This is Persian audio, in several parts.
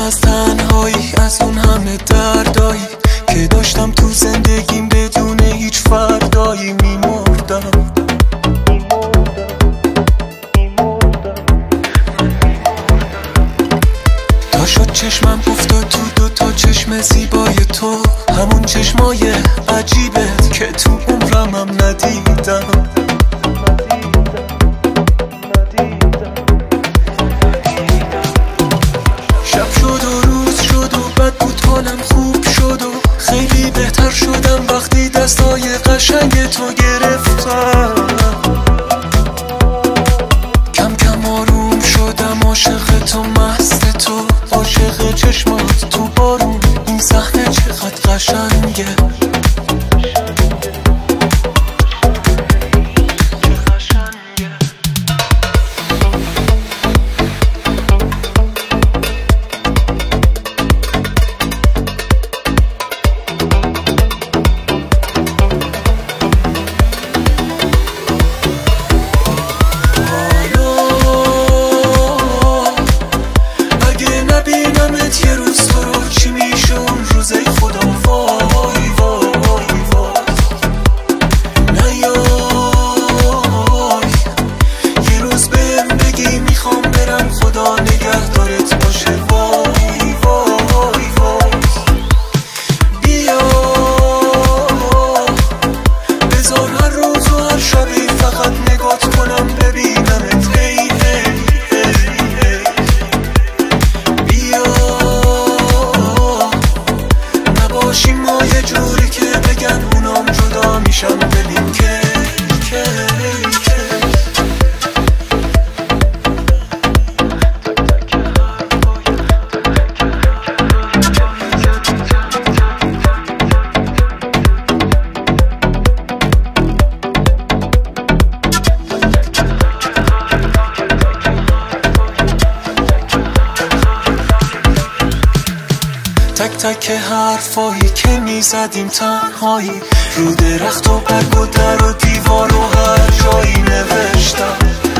از تنهایی، از اون همه دردایی که داشتم تو زندگیم بدون هیچ فردایی میمردم. تا شد چشمم افتاد تو دوتا چشم زیبای تو، همون چشمای عجیبت که تو عمرم ندیدم. شب شد و روز شد و بد بود حالم خوب شد و خیلی بهتر شدم وقتی دستای قشنگ تو گرفتم. کم کم آروم شدم، عاشق تو، مست تو، عاشق چشمات تو بارون. این صحنه چقدر قشنگه. تک تک حرفایی که میزدیم تنهایی، رو درخت و برگ و در و دیوار و هر جایی نوشتم.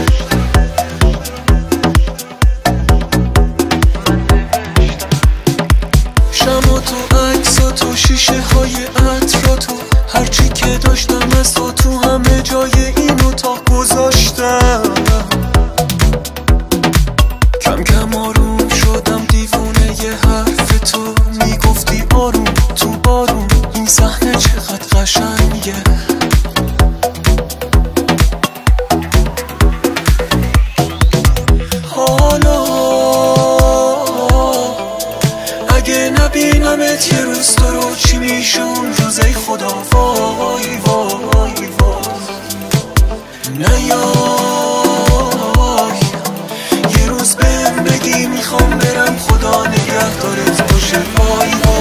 شما تو، عکسا تو، شیشه های عطر تو، هرچی که داشتم از تو همه جای این اتاق گذاشتم. کم کم آروم شدم، دیوونه یه حرف تو، میگفتی آروم تو بارون. این صحنه چقدر قشنگه. حالا اگه نبینمت یه روز تو رو، چی میشه اون روز؟ ای خدا وای وای وای. نیای یه روز بهم بگی میخوام برم، خدا نگهدارت باشه. وای وای.